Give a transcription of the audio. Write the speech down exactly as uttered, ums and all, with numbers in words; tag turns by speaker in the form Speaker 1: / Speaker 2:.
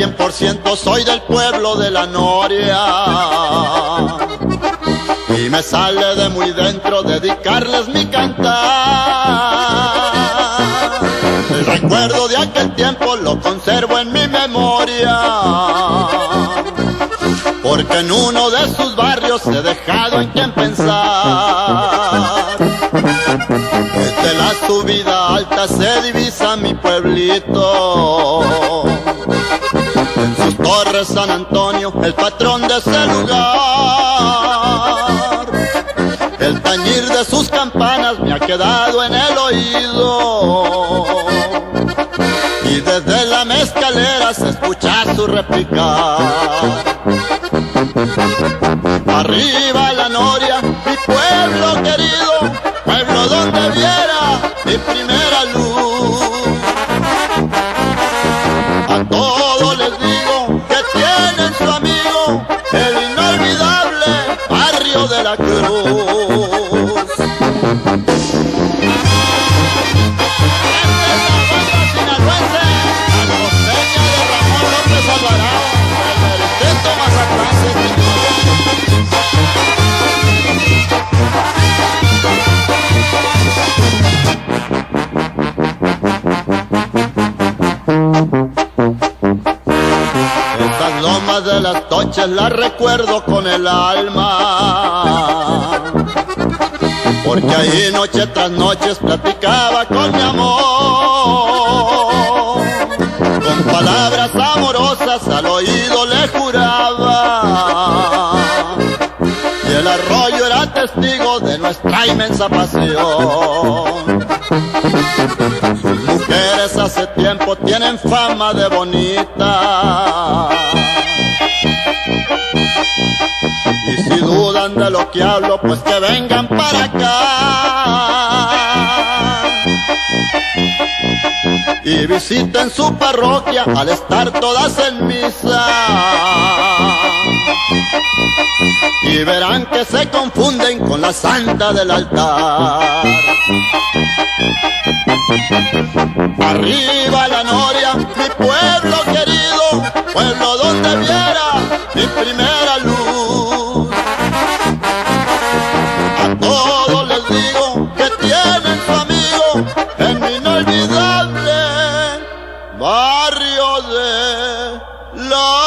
Speaker 1: cien por ciento soy del pueblo de La Noria, y me sale de muy dentro dedicarles mi cantar. El recuerdo de aquel tiempo lo conservo en mi memoria, porque en uno de sus barrios he dejado en quien pensar. Desde la subida alta se divisa mi pueblito, en sus torres San Antonio, el patrón de ese lugar. El tañir de sus campanas me ha quedado en el oído, y desde la mezcalera se escucha su replicar. Arriba La Noria, mi pueblo querido, pueblo donde viera mi primera luz. A todos les digo que tienen su amigo, el inolvidable barrio de La Cruz. Estas lomas de las Toches las recuerdo con el alma, porque ahí noche tras noche platicaba con mi amor. Con palabras amorosas al oído le juraba, y el arroyo era testigo de nuestra inmensa pasión. Sus mujeres hace tiempo tienen fama de bonita, y si dudan de lo que hablo, pues que vengan para acá y visiten su parroquia al estar todas en misa, y verán que se confunden con la santa del altar. Arriba La Noria, mi pueblo querido, pueblo donde viera mi primera luz. A todos les digo que tienen su amigo en mi inolvidable barrio de La